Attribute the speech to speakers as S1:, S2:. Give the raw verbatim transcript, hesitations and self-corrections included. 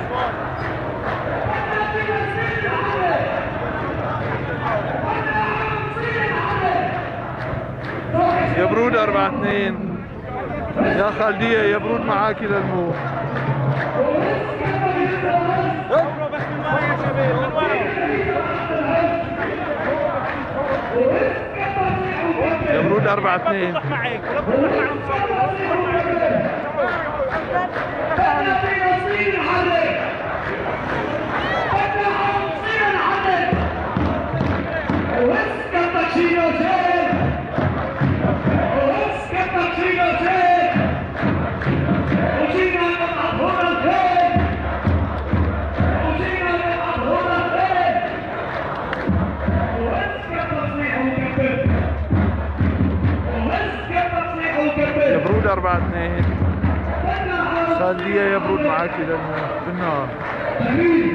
S1: يا برود أربعة اثنين. يا خالدية يا برود معاكي للمو. يا برود أربعة اثنين. يا برود أربعة اثنين. خالدية يا برود معاكي بالنار.